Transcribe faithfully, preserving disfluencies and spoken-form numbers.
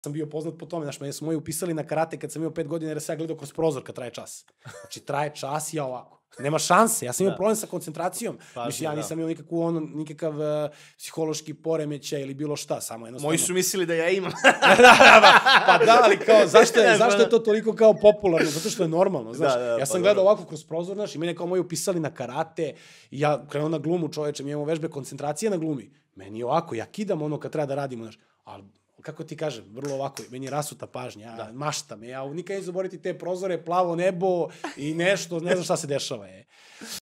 sam bio poznat po tome, znaš, mene su moji upisali na karate kad sam imao pet godina jer sam ja gledao kroz prozor kad traje čas. Znači, traje čas i ja ovako. Nema šanse, ja sam imao problem sa koncentracijom. Mislim, ja nisam imao nikakvu, ono, nikakav uh, psihološki poremećaj ili bilo šta, samo jednostavno. Moji su mislili da ja imam. Pa da, ali kao, zašto je, zašto je to toliko kao popularno? Zato što je normalno, znaš. Ja sam gledao ovako kroz prozor, znaš, i mene kao moji upisali na karate, i ja krenuo na glumu, čoveče, mi imamo vežbe koncentracije na glumi. Meni je ovako, ja kidam ono kad treba da radimo, znaš, ali kako ti kažem, vrlo ovako, meni je rasuta pažnja, ja da. maštam, ja nikad ne zaboraviti te prozore, plavo nebo i nešto, ne znam šta se dešava. Je.